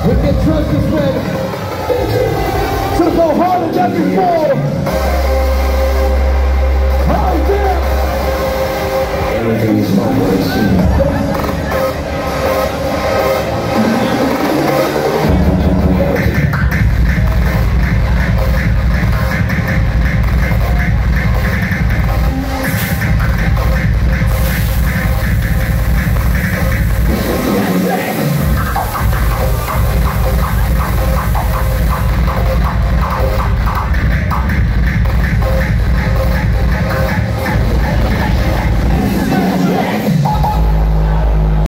We can trust this man to go harder than before. Oh, yeah. Everything is my way.